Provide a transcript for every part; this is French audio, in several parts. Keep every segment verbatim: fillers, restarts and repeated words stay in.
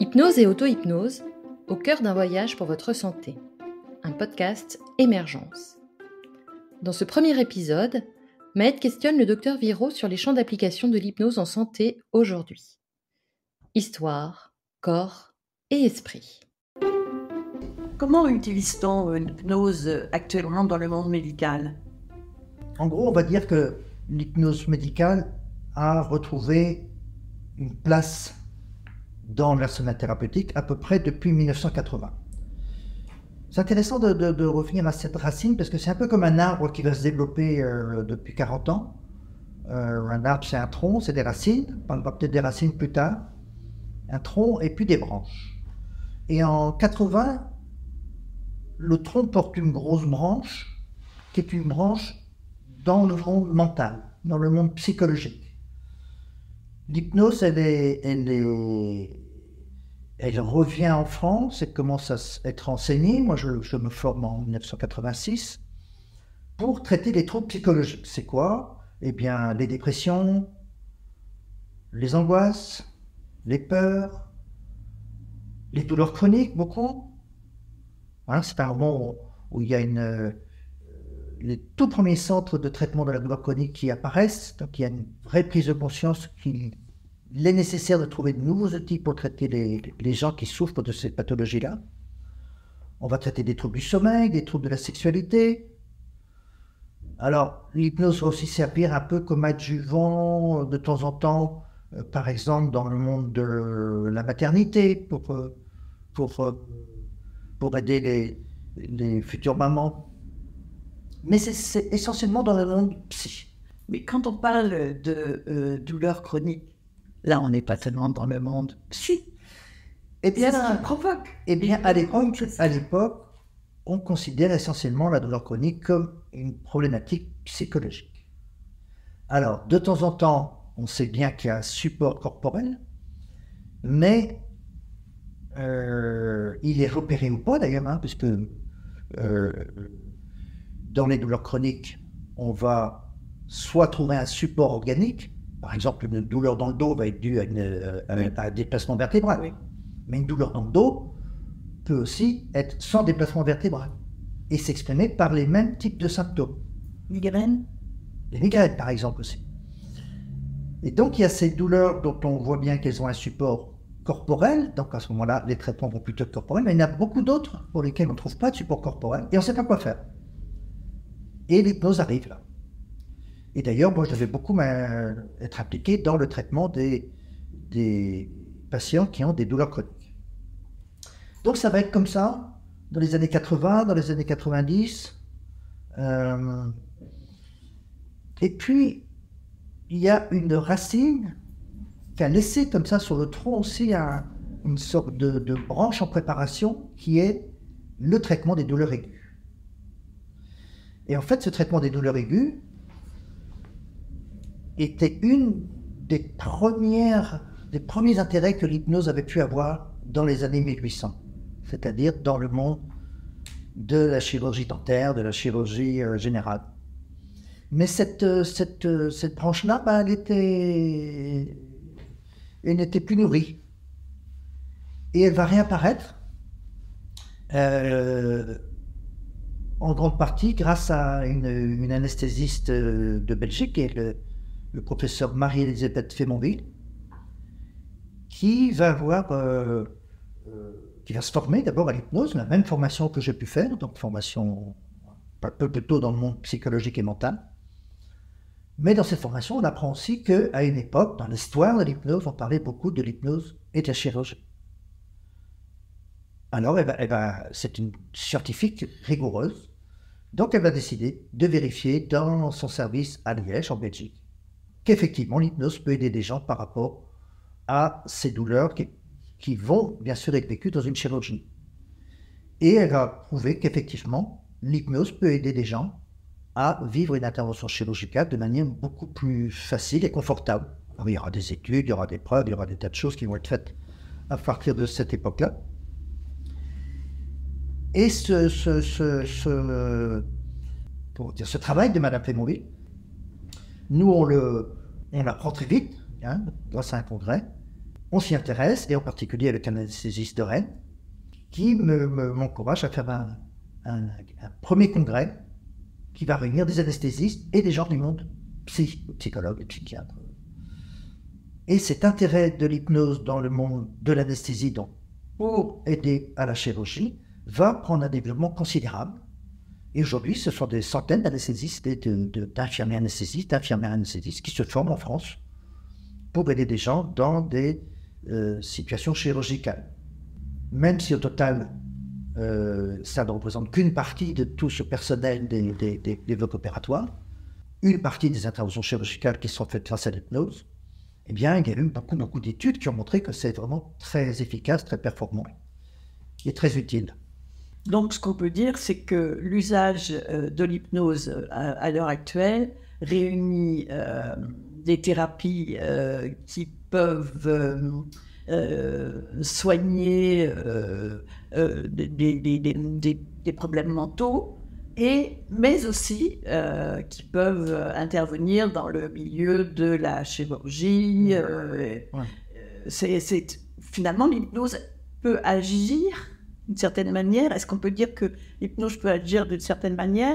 Hypnose et auto-hypnose, au cœur d'un voyage pour votre santé. Un podcast Émergence. Dans ce premier épisode, Maët questionne le docteur Viro sur les champs d'application de l'hypnose en santé aujourd'hui. Histoire, corps et esprit. Comment utilise-t-on l'hypnose actuellement dans le monde médical? En gros, on va dire que l'hypnose médicale a retrouvé une place dans l'arsenal thérapeutique à peu près depuis mille neuf cent quatre-vingts. C'est intéressant de, de, de revenir à cette racine parce que c'est un peu comme un arbre qui va se développer euh, depuis quarante ans. Euh, un arbre, c'est un tronc, c'est des racines. On parlera peut-être des racines plus tard. Un tronc et puis des branches. Et en quatre-vingts, le tronc porte une grosse branche qui est une branche dans le monde mental, dans le monde psychologique. L'hypnose, elle, est, elle, est, elle revient en France, elle commence à être enseignée. Moi, je, je me forme en mille neuf cent quatre-vingt-six pour traiter les troubles psychologiques. C'est quoi? Eh bien, les dépressions, les angoisses, les peurs, les douleurs chroniques, beaucoup. Voilà, c'est un moment où, où il y a une... Euh, les tout premiers centres de traitement de la douleur chronique qui apparaissent, donc il y a une vraie prise de conscience qu'il est nécessaire de trouver de nouveaux outils pour traiter les, les gens qui souffrent de cette pathologie-là. On va traiter des troubles du sommeil, des troubles de la sexualité. Alors, l'hypnose va aussi servir un peu comme adjuvant de temps en temps, euh, par exemple dans le monde de la maternité, pour, pour, pour aider les, les futures mamans. Mais c'est essentiellement dans le monde psy. Mais quand on parle de euh, douleur chronique, là, on n'est pas tellement dans le monde psy. Eh bien, c'est ce qui provoque. Eh bien, à l'époque, à l'époque, on considère essentiellement la douleur chronique comme une problématique psychologique. Alors, de temps en temps, on sait bien qu'il y a un support corporel, mais euh, il est repéré ou pas d'ailleurs, hein, puisque euh, dans les douleurs chroniques, on va soit trouver un support organique, par exemple une douleur dans le dos va être due à, une, à, à un déplacement vertébral, oui. Mais une douleur dans le dos peut aussi être sans déplacement vertébral et s'exprimer par les mêmes types de symptômes. Migraines? Les migraines par exemple aussi. Et donc il y a ces douleurs dont on voit bien qu'elles ont un support corporel, donc à ce moment-là les traitements vont plutôt être corporels, mais il y en a beaucoup d'autres pour lesquels on ne trouve pas de support corporel et on ne sait pas quoi faire. Et l'hypnose arrive là. Et d'ailleurs, moi, je devais beaucoup être impliqué dans le traitement des, des patients qui ont des douleurs chroniques. Donc, ça va être comme ça, dans les années quatre-vingts, dans les années quatre-vingt-dix. Euh, et puis, il y a une racine qui a laissé comme ça sur le tronc aussi un, une sorte de, de branche en préparation qui est le traitement des douleurs aiguës. Et en fait, ce traitement des douleurs aiguës était une des premières, des premiers intérêts que l'hypnose avait pu avoir dans les années mille huit cents, c'est-à-dire dans le monde de la chirurgie dentaire, de la chirurgie euh, générale. Mais cette, cette, cette branche-là, ben, elle était, elle n'était plus nourrie. Et elle va réapparaître euh, en grande partie grâce à une, une anesthésiste de Belgique, qui est le, le professeur Marie-Elisabeth Fémonville, qui va avoir, euh, euh, qui va se former d'abord à l'hypnose, la même formation que j'ai pu faire, donc formation un peu plutôt dans le monde psychologique et mental. Mais dans cette formation, on apprend aussi qu'à une époque, dans l'histoire de l'hypnose, on parlait beaucoup de l'hypnose et de la chirurgie. Alors, elle va, elle va, c'est une scientifique rigoureuse. Donc, elle va décider de vérifier dans son service à Liège, en Belgique, qu'effectivement, l'hypnose peut aider des gens par rapport à ces douleurs qui, qui vont, bien sûr, être vécues dans une chirurgie. Et elle a prouvé qu'effectivement, l'hypnose peut aider des gens à vivre une intervention chirurgicale de manière beaucoup plus facile et confortable. Alors, il y aura des études, il y aura des preuves, il y aura des tas de choses qui vont être faites à partir de cette époque-là. Et ce, ce, ce, ce, pour dire, ce travail de Madame Fémonville, nous on le, on l'apprend très vite, hein, grâce à un congrès, on s'y intéresse, et en particulier avec un anesthésiste de Rennes, qui me, me, m'encourage à faire un, un, un premier congrès qui va réunir des anesthésistes et des gens du monde, psy, psychologues et psychiatres. Et cet intérêt de l'hypnose dans le monde de l'anesthésie, donc pour aider à la chirurgie, va prendre un développement considérable. Et aujourd'hui, ce sont des centaines d'anesthésistes et de, de, d'infirmiers anesthésistes, d'infirmières anesthésistes qui se forment en France pour aider des gens dans des euh, situations chirurgicales. Même si au total, euh, ça ne représente qu'une partie de tout ce personnel des, des, des, des blocs opératoires, une partie des interventions chirurgicales qui sont faites grâce à l'hypnose, eh bien, il y a eu beaucoup, beaucoup d'études qui ont montré que c'est vraiment très efficace, très performant et très utile. Donc, ce qu'on peut dire, c'est que l'usage de l'hypnose à, à l'heure actuelle réunit euh, des thérapies euh, qui peuvent euh, euh, soigner euh, euh, des, des, des, des, des problèmes mentaux, et, mais aussi euh, qui peuvent intervenir dans le milieu de la chirurgie. Euh, ouais. c'est, c'est, finalement, l'hypnose peut agir d'une certaine manière. Est-ce qu'on peut dire que l'hypnose peut agir d'une certaine manière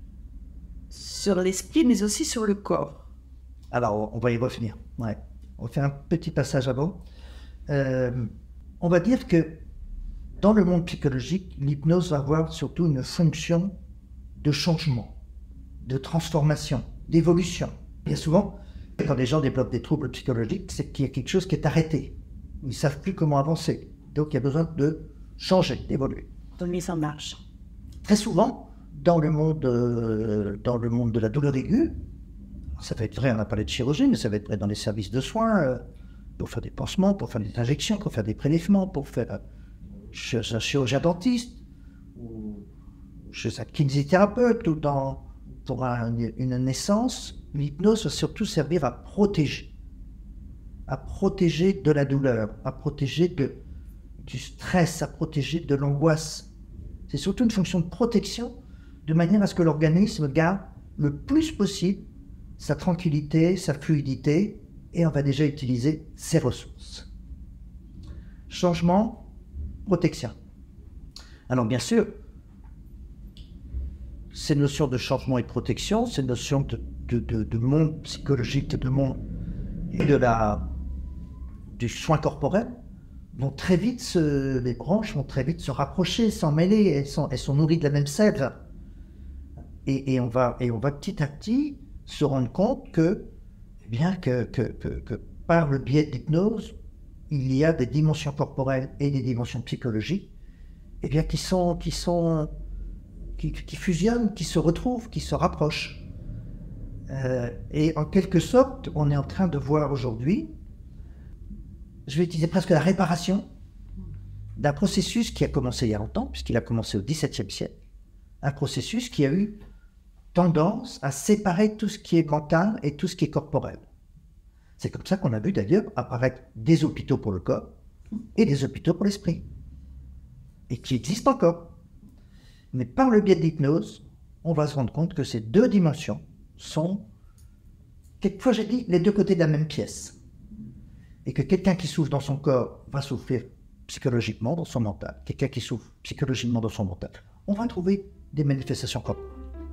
sur l'esprit, mais aussi sur le corps? Alors, on va y revenir. Ouais. On fait un petit passage avant. Euh, on va dire que dans le monde psychologique, l'hypnose va avoir surtout une fonction de changement, de transformation, d'évolution. Bien souvent, quand les gens développent des troubles psychologiques, c'est qu'il y a quelque chose qui est arrêté. Ils ne savent plus comment avancer. Donc, il y a besoin de changer, d'évoluer. De mise en marche. Très souvent, dans le monde, euh, dans le monde de la douleur aiguë, ça va être vrai, on a parlé de chirurgie, mais ça va être vrai dans les services de soins, euh, pour faire des pansements, pour faire des injections, pour faire des prélèvements, pour faire euh, chez un chirurgien dentiste, ou chez un kinésithérapeute, ou dans, pour un, une naissance. L'hypnose va surtout servir à protéger, à protéger de la douleur, à protéger de, du stress, à protéger de l'angoisse. C'est surtout une fonction de protection, de manière à ce que l'organisme garde le plus possible sa tranquillité, sa fluidité, et on va déjà utiliser ses ressources. Changement, protection. Alors bien sûr, ces notions de changement et de protection, ces notions de, de, de, de monde psychologique, de monde et de la, du soin corporel, vont très vite se, les branches vont très vite se rapprocher, s'en mêler, elles sont, elles sont nourries de la même sève. Et, et, on va, et on va petit à petit se rendre compte que, eh bien, que, que, que, que par le biais de l'hypnose, il y a des dimensions corporelles et des dimensions psychologiques, eh bien, qui sont, qui sont, qui, qui fusionnent, qui se retrouvent, qui se rapprochent. Euh, et en quelque sorte, on est en train de voir aujourd'hui, je vais utiliser presque la réparation d'un processus qui a commencé il y a longtemps, puisqu'il a commencé au dix-septième siècle, un processus qui a eu tendance à séparer tout ce qui est mental et tout ce qui est corporel. C'est comme ça qu'on a vu d'ailleurs apparaître des hôpitaux pour le corps et des hôpitaux pour l'esprit, et qui existent encore. Mais par le biais de l'hypnose, on va se rendre compte que ces deux dimensions sont, quelquefois j'ai dit, les deux côtés de la même pièce, et que quelqu'un qui souffre dans son corps va souffrir psychologiquement dans son mental, quelqu'un qui souffre psychologiquement dans son mental. On va trouver des manifestations corporelles.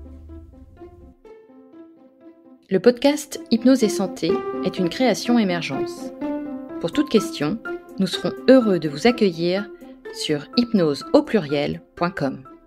Le podcast Hypnose et Santé est une création Émergence. Pour toute question, nous serons heureux de vous accueillir sur hypnose au pluriel point com.